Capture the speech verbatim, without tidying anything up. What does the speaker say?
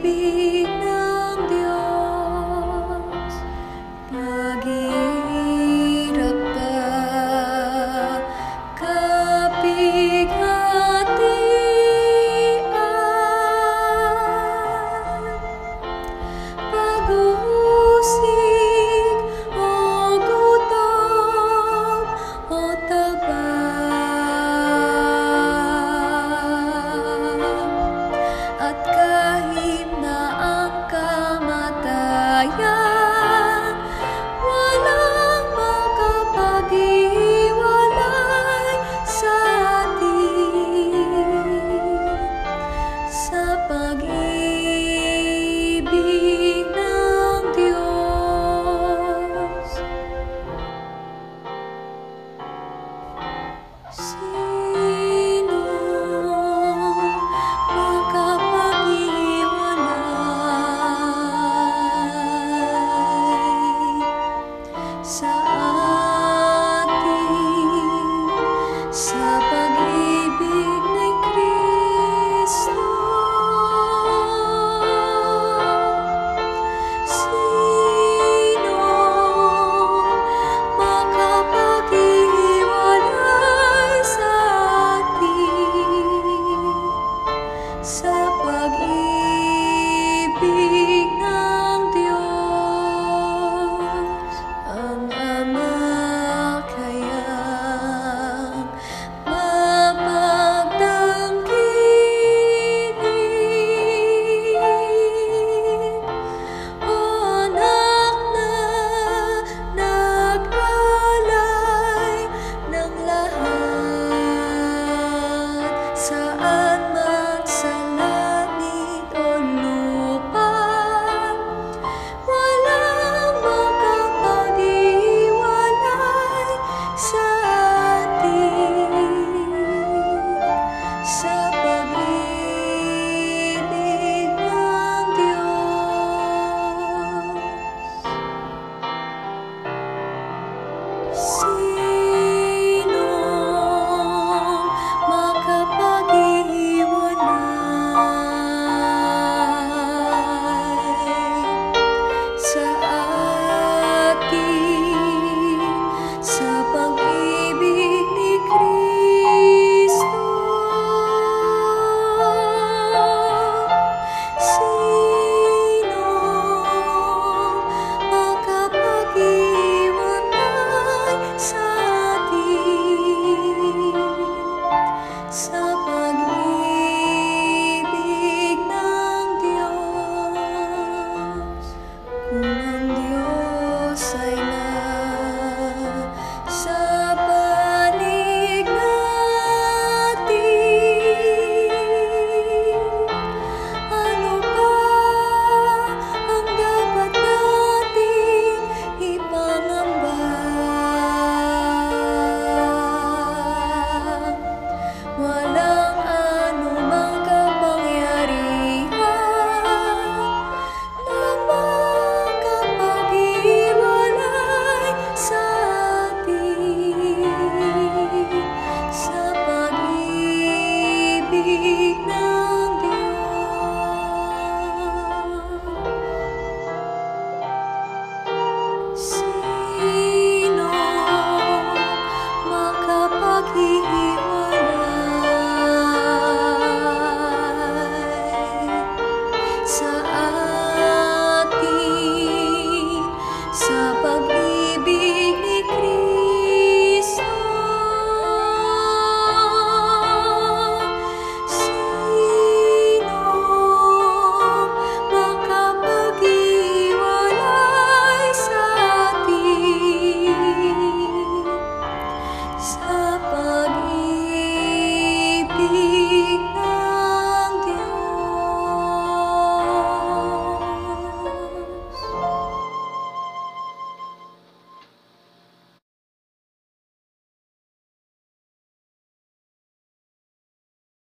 pag-ibig ng Diyos. Paghihirap pa, kapighatian, pag-uusig o gutom o taba, at kahit na ang kamatayan, walang makapaghiwalay sa atin sa pag-ibig ng Diyos. Sino makapaghiwalay sa atin sa pag-ibig ni Kristo? Sino makapaghiwalay sa atin sa pag-ibig ng Diyos? Ang Ama kayang mapagtangkilik, o Anak na nag-alay ng lahat, saan man sa langit o lupa, walang makapaghiwalay sa atin sa pag-ibig ng Diyos. Sino makapaghiwalay sa atin sa pag-ibig ni Kristo? Sino makapaghiwalay sa atin sa pag-ibig ng Diyos? Kung ang Diyos ay nasa panig natin, ano pa ang dapat nating ipangamba? Walang anumang kapangyarihan na makapaghiwalay sa atin sa pag-ibig ng Diyos. Sino makapaghiwalay sa